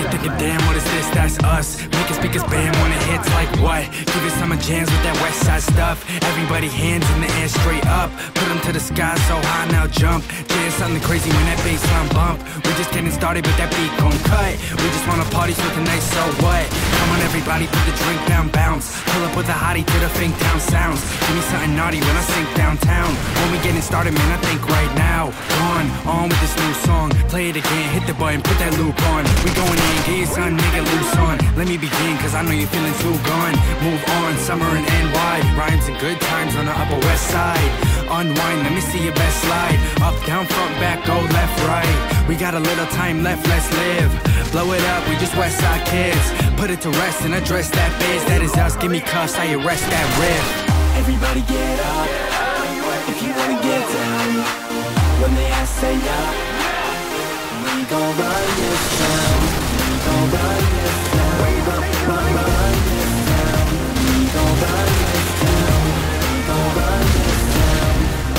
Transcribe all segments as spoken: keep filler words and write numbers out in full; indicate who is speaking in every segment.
Speaker 1: thinking, damn, what is this? That's us. Making speakers bam when it hits like what? Give it summer jams with that west side stuff. Everybody hands in the air straight up. Put them to the sky so high, now jump. Jam something crazy when that bassline bump. We just getting started, but that beat gon' cut. We just wanna party so tonight, so what? Come on everybody, put the drink down, bounce. Pull up with a hottie to the Fink Town sounds. Give me something naughty when I sink downtown. When we getting started, man, I think right now. On, on with this new song. Play it again, hit the button, put that loop on. We going in, get your son, nigga, loose on. Let me begin, cause I know you're feeling too gone. Move on, summer in N Y. Rhymes and good times on the Upper West Side. Unwind, let me see your best slide. Up, down, front, back, go left, right. We got a little time left, let's live. Blow it up, we just West Side kids. Put it to rest and address that biz. That is us, give me cuffs, I arrest that riff. Everybody get up, if you wanna get down. When they ask, say up. We gon' run this town. We gon' run this town. Run, run, run this town. We gon' run this town. We gon' run this town.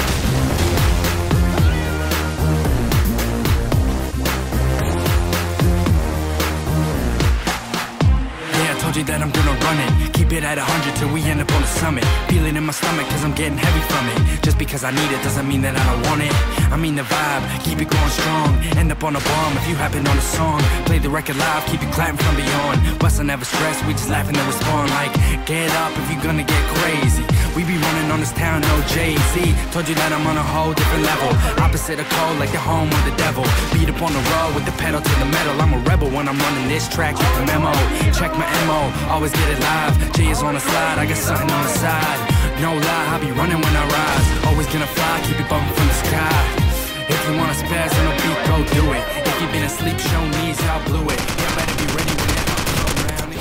Speaker 1: Yeah, I told you that I'm gonna run it. Keep it at a hundred till we end up on the summit. Feel it in my stomach cause I'm getting heavy from it. Just because I need it doesn't mean that I don't want it. I mean the vibe, keep it going strong. End up on a bomb if you happen on a song. Play the record live, keep it clapping from beyond. Bustin' never stress, we just laughing and respond. Like, get up if you gonna get crazy. We be running on this town, no Jay-Z. Told you that I'm on a whole different level. Opposite of cold, like the home of the devil. Beat up on the road with the pedal to the metal. I'm a rebel when I'm running this track, get the memo. Check my M O, always get it live. Jay is on the slide, I got something on the side. No lie, I be running when I rise. Always gonna fly, keep it bumping from the sky. If you wanna spaz on a beat, go do it. If you've been asleep, show knees, how blew it. You better be ready whenever I come around.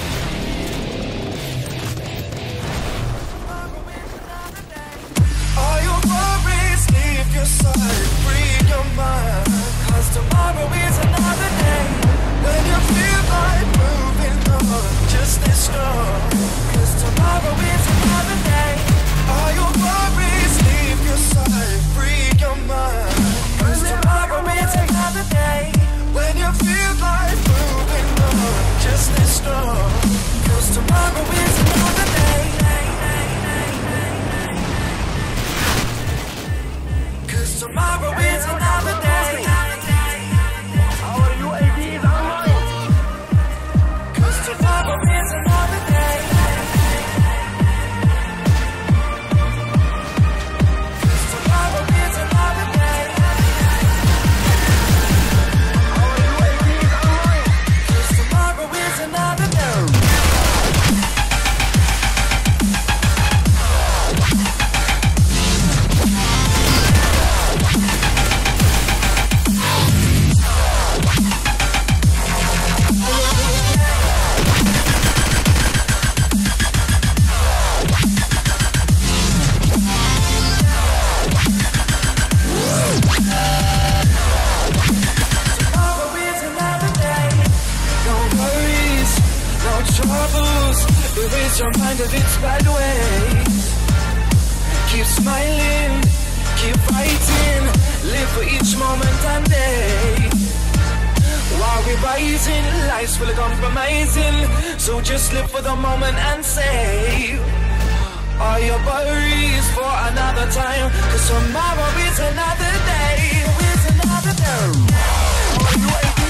Speaker 2: All your worries, leave your side, free your mind. Cause tomorrow is another day. When you feel like moving on, just stay strong. Cause tomorrow is another day. All your worries, leave your side, free your mind. Cause tomorrow is another day. When you feel like moving on, just stay strong. Cause tomorrow is another day. Cause tomorrow is another day. How are you, A D? Cause tomorrow is another day. Cause tomorrow is another day. How are you, A D? Cause tomorrow is another day. Erase your mind of its bad ways. Keep smiling, keep fighting. Live for each moment and day. While we're rising, life's full of compromising. So just live for the moment and save all your worries for another time. Cause tomorrow is another day. Is another day. Are you waiting?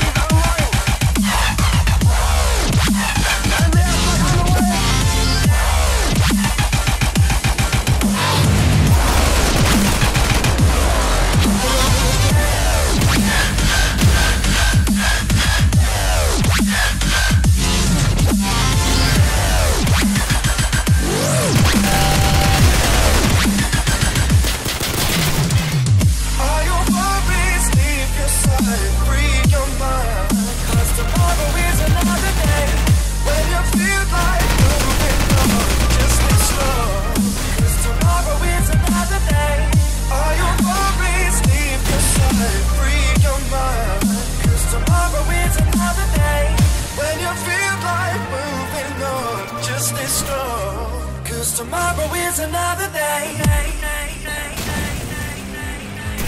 Speaker 2: Tomorrow is another day.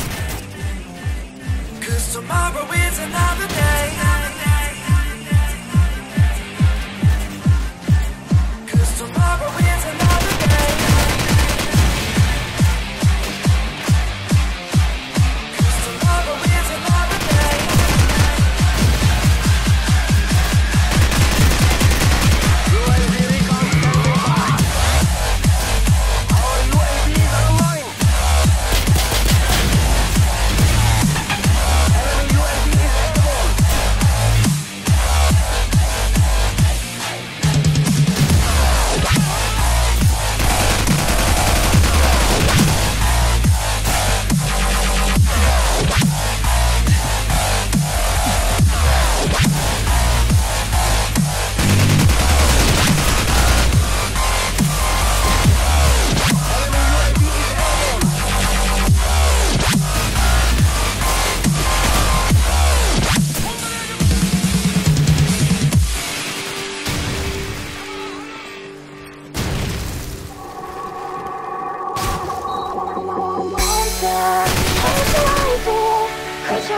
Speaker 2: Cause tomorrow is another day.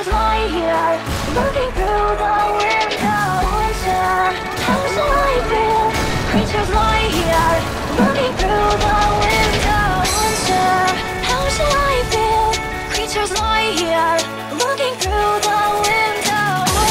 Speaker 3: Creatures lie here, looking through the window. How shall I feel? Creatures lie here, looking through the window. How shall I feel? Creatures lie here, looking through the window.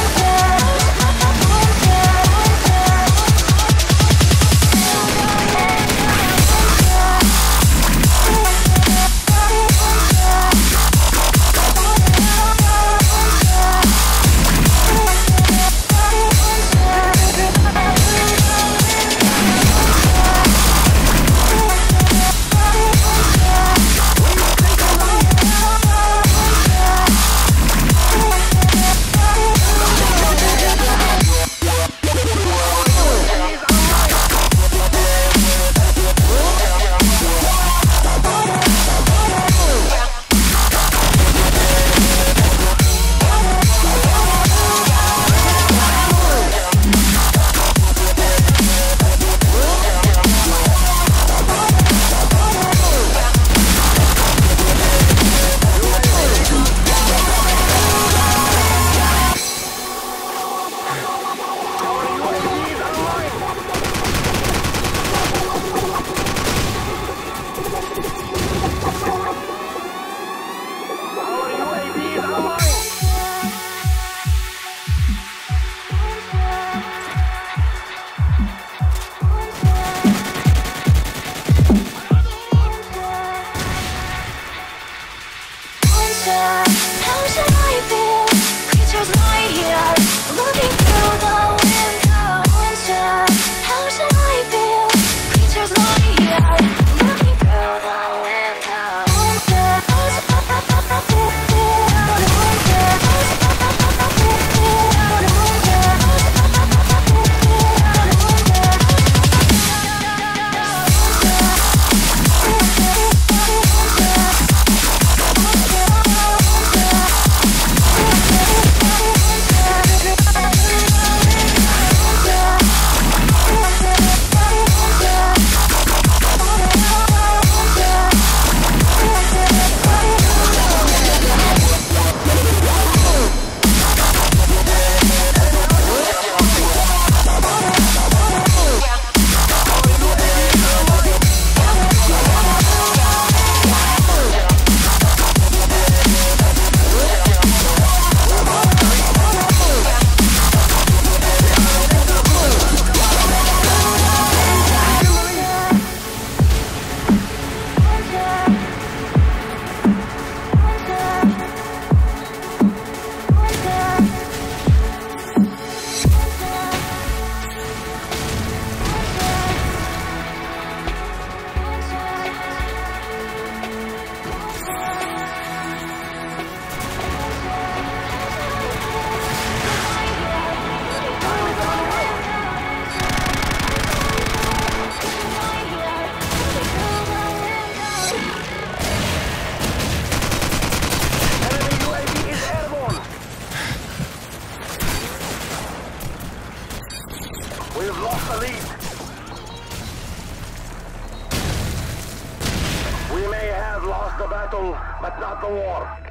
Speaker 3: How shall I feel? Creatures lie here, looking through the window. How shall I feel? Creatures lie here, looking through the window.
Speaker 4: We've lost the lead. We may have lost the battle, but not the war.